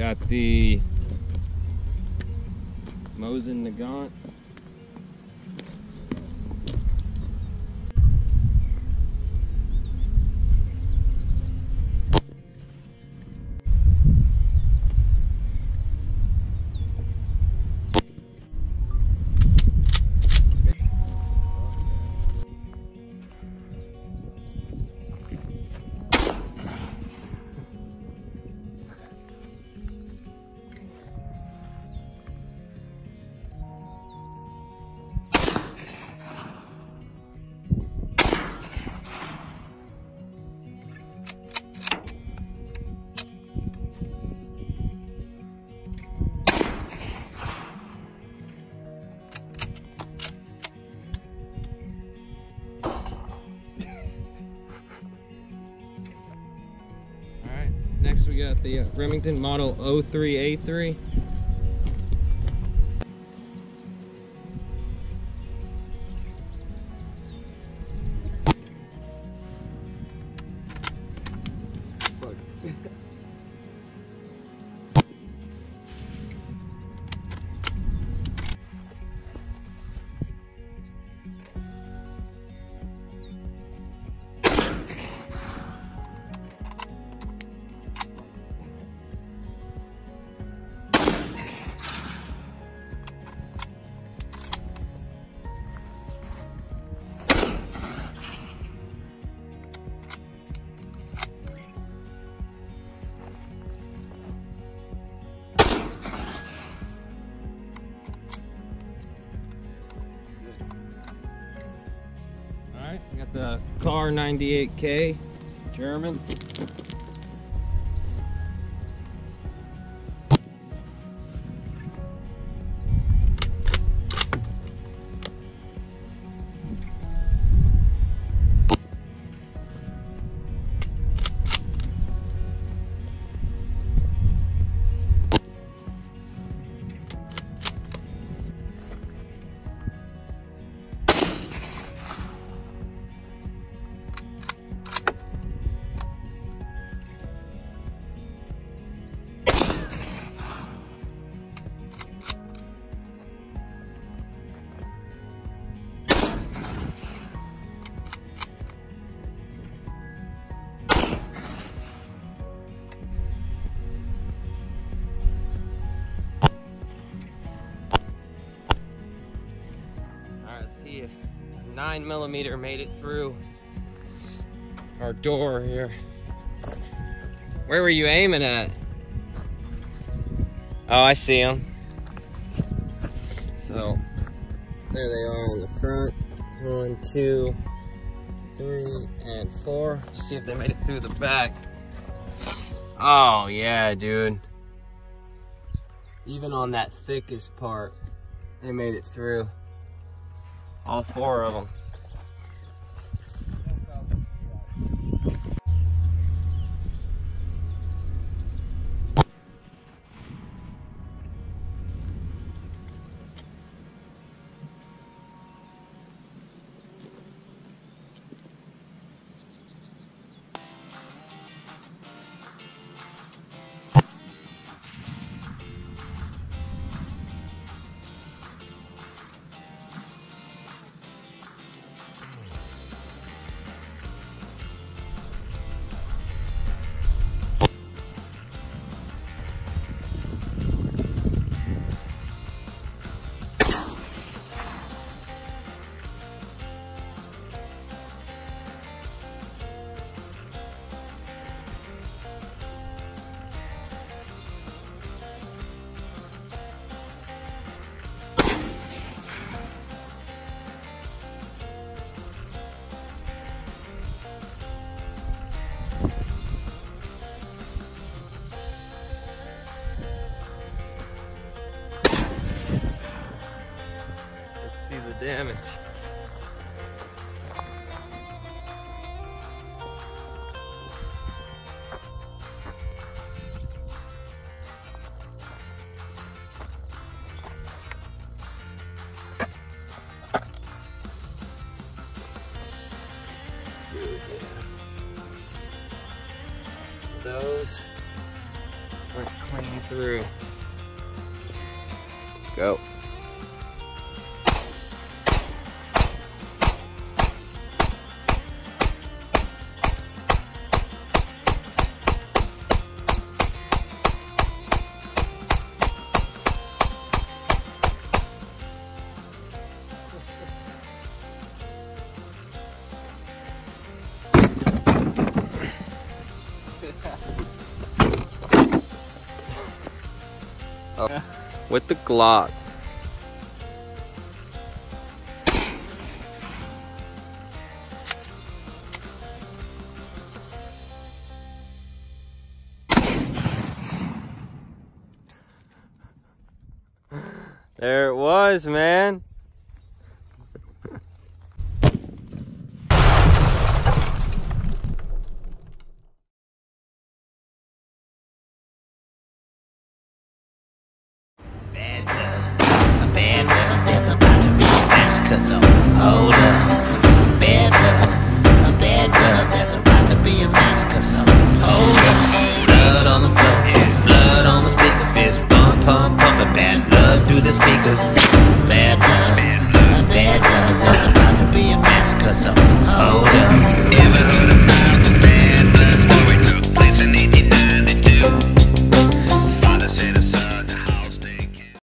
got the Mosin Nagant. Next we got the Remington Model 03A3. Alright, we got the Car 98K German. If 9mm made it through our door here. Where were you aiming at? Oh, I see them. So there they are in the front. 1, 2, 3, and 4. See if they made it through the back. Oh yeah, dude. Even on that thickest part, they made it through. All 4 of them. See the damage. Those weren't clean. through. Go. Oh. With the Glock. There it was, man. Hold up, bad blood, there's about to be a massacre, so hold up. Blood on the floor, blood on the speakers, fist pump, pump, pumping bad blood through the speakers. Bad blood, there's about to be a massacre, so hold up.